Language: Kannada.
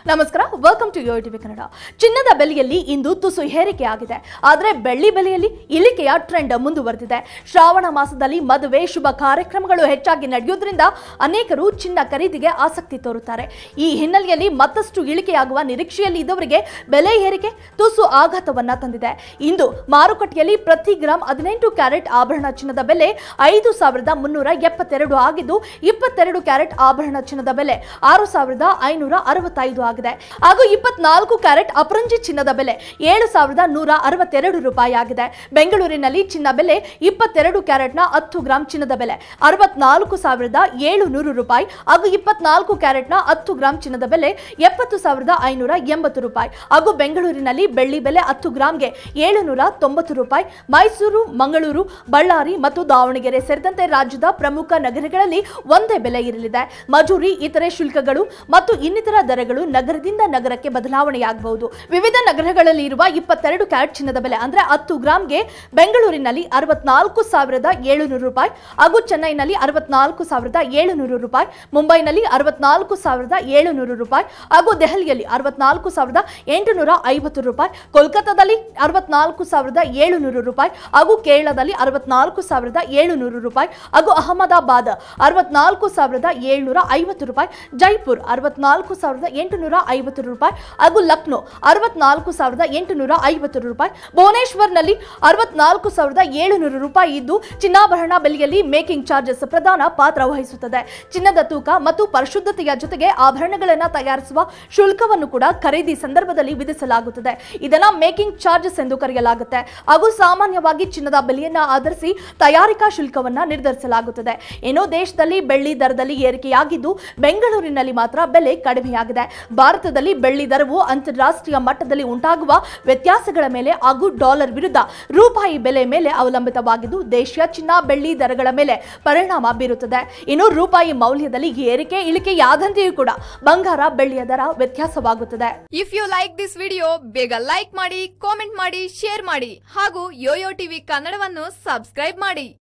ನಮಸ್ಕಾರ, welcome to Yoyo TV Kannada. ಚಿನ್ನದ ಬೆಲೆಯಲ್ಲಿ ಇಂದು ತುಸು ಏರಿಕೆ ಆಗಿದೆ. ಆದರೆ ಬೆಳ್ಳಿ ಬೆಲೆಯಲ್ಲಿ ಇಳಿಕೆಯ ಟ್ರೆಂಡ್ ಮುಂದುವರೆದಿದೆ. ಶ್ರಾವಣ ಮಾಸದಲ್ಲಿ ಮದುವೆ ಶುಭ ಕಾರ್ಯಕ್ರಮಗಳು ಹೆಚ್ಚಾಗಿ ನಡೆಯುವುದರಿಂದ ಅನೇಕರು ಚಿನ್ನ ಖರೀದಿಗೆ ಆಸಕ್ತಿ ತೋರುತ್ತಾರೆ. ಈ ಹಿನ್ನೆಲೆಯಲ್ಲಿ ಮತ್ತಷ್ಟು ಇಳಿಕೆಯಾಗುವ ನಿರೀಕ್ಷೆಯಲ್ಲಿ ಇದ್ದವರಿಗೆ ಬೆಲೆ ಏರಿಕೆ ತುಸು ಆಘಾತವನ್ನ ತಂದಿದೆ. ಇಂದು ಮಾರುಕಟ್ಟೆಯಲ್ಲಿ ಪ್ರತಿ ಗ್ರಾಮ್ 18 ಕ್ಯಾರೆಟ್ ಆಭರಣ ಚಿನ್ನದ ಬೆಲೆ 5,372 ಆಗಿದ್ದು 22 ಕ್ಯಾರೆಟ್ ಆಭರಣ ಚಿನ್ನದ ಬೆಲೆ 6,565 ಆಗಿದೆ. ಹಾಗೂ 24 ಕ್ಯಾರೆಟ್ ಅಪರಂಜಿ ಚಿನ್ನದ ಬೆಲೆ 7,162 ರೂಪಾಯಿ ಆಗಿದೆ. ಬೆಂಗಳೂರಿನಲ್ಲಿ ಚಿನ್ನ ಬೆಲೆ 22 ಕ್ಯಾರೆಟ್ನ 10 ಗ್ರಾಂ ಚಿನ್ನದ ಬೆಲೆ 64,700 ರೂಪಾಯಿ ಹಾಗೂ 24 ಕ್ಯಾರೆಟ್ನ 10 ಗ್ರಾಂ ಚಿನ್ನದ ಬೆಲೆ 70,580 ರೂಪಾಯಿ ಹಾಗೂ ಬೆಂಗಳೂರಿನಲ್ಲಿ ಬೆಳ್ಳಿ ಬೆಲೆ 10 ಗ್ರಾಂಗೆ 790 ರೂಪಾಯಿ. ಮೈಸೂರು, ಮಂಗಳೂರು, ಬಳ್ಳಾರಿ ಮತ್ತು ದಾವಣಗೆರೆ ಸೇರಿದಂತೆ ರಾಜ್ಯದ ಪ್ರಮುಖ ನಗರಗಳಲ್ಲಿ ಒಂದೇ ಬೆಲೆ ಇರಲಿದೆ. ಮಜೂರಿ, ಇತರೆ ಶುಲ್ಕಗಳು ಮತ್ತು ಇನ್ನಿತರ ದರಗಳು ನಗರದಿಂದ ನಗರಕ್ಕೆ ಬದಲಾವಣೆಯಾಗಬಹುದು. ವಿವಿಧ ನಗರಗಳಲ್ಲಿ ಇರುವ 22 ಕ್ಯಾರೆಟ್ ಚಿನ್ನದ ಬೆಲೆ ಅಂದ್ರೆ 10 ಗ್ರಾಂಗೆ ಬೆಂಗಳೂರಿನಲ್ಲಿ 64,700 ರೂಪಾಯಿ ಹಾಗೂ ಚೆನ್ನೈನಲ್ಲಿ 64,700 ರೂಪಾಯಿ, ಮುಂಬೈನಲ್ಲಿ 64,700 ರೂಪಾಯಿ ಹಾಗೂ ದೆಹಲಿಯಲ್ಲಿ 64,850 ರೂಪಾಯಿ, ಕೋಲ್ಕತ್ತಾದಲ್ಲಿ 64,700 ರೂಪಾಯಿ ಹಾಗೂ ಕೇರಳದಲ್ಲಿ 64,700 ರೂಪಾಯಿ ಹಾಗೂ ಅಹಮದಾಬಾದ್ 64,750 ರೂಪಾಯಿ, ಜೈಪುರ್ 64,850 ರೂಪಾಯಿ ಹಾಗೂ ಲಕ್ನೋ 64,850 ರೂಪಾಯಿ, ಭುವನೇಶ್ವರ್ನಲ್ಲಿ 64,700 ರೂಪಾಯಿ ಇದ್ದು ಚಿನ್ನಾಭರಣ ಬೆಲೆಯಲ್ಲಿ ಮೇಕಿಂಗ್ ಚಾರ್ಜಸ್ ಪ್ರಧಾನ ಪಾತ್ರ ವಹಿಸುತ್ತದೆ. ಚಿನ್ನದ ತೂಕ ಮತ್ತು ಪರಿಶುದ್ಧತೆಯ ಜೊತೆಗೆ ಆಭರಣಗಳನ್ನು ತಯಾರಿಸುವ ಶುಲ್ಕವನ್ನು ಕೂಡ ಖರೀದಿ ಸಂದರ್ಭದಲ್ಲಿ ವಿಧಿಸಲಾಗುತ್ತದೆ. ಇದನ್ನ ಮೇಕಿಂಗ್ ಚಾರ್ಜಸ್ ಎಂದು ಕರೆಯಲಾಗುತ್ತೆ ಹಾಗೂ ಸಾಮಾನ್ಯವಾಗಿ ಚಿನ್ನದ ಬೆಲೆಯನ್ನ ಆಧರಿಸಿ ತಯಾರಿಕಾ ಶುಲ್ಕವನ್ನ ನಿರ್ಧರಿಸಲಾಗುತ್ತದೆ. ಏನೋ ದೇಶದಲ್ಲಿ ಬೆಳ್ಳಿ ದರದಲ್ಲಿ ಏರಿಕೆಯಾಗಿದ್ದು ಬೆಂಗಳೂರಿನಲ್ಲಿ ಮಾತ್ರ ಬೆಲೆ ಕಡಿಮೆಯಾಗಿದೆ. ಭಾರತದಲ್ಲಿ ಬೆಳ್ಳಿ ದರವು ಅಂತಾರಾಷ್ಟ್ರೀಯ ಮಟ್ಟದಲ್ಲಿ ಉಂಟಾಗುವ ವ್ಯತ್ಯಾಸಗಳ ಮೇಲೆ ಹಾಗೂ ಡಾಲರ್ ವಿರುದ್ಧ ರೂಪಾಯಿ ಬೆಲೆ ಮೇಲೆ ಅವಲಂಬಿತವಾಗಿದ್ದು ದೇಶೀಯ ಚಿನ್ನ ಬೆಳ್ಳಿ ದರಗಳ ಮೇಲೆ ಪರಿಣಾಮ ಬೀರುತ್ತದೆ. ಇನ್ನು ರೂಪಾಯಿ ಮೌಲ್ಯದಲ್ಲಿ ಏರಿಕೆ ಇಳಿಕೆಯಾದಂತೆಯೂ ಕೂಡ ಬಂಗಾರ ಬೆಳ್ಳಿಯ ದರ ವ್ಯತ್ಯಾಸವಾಗುತ್ತದೆ. If you like this video ಬೇಗ ಲೈಕ್ ಮಾಡಿ, ಕಾಮೆಂಟ್ ಮಾಡಿ, ಶೇರ್ ಮಾಡಿ ಹಾಗೂ ಯೋಯೋ ಟಿವಿ ಕನ್ನಡವನ್ನು ಸಬ್ಸ್ಕ್ರೈಬ್ ಮಾಡಿ.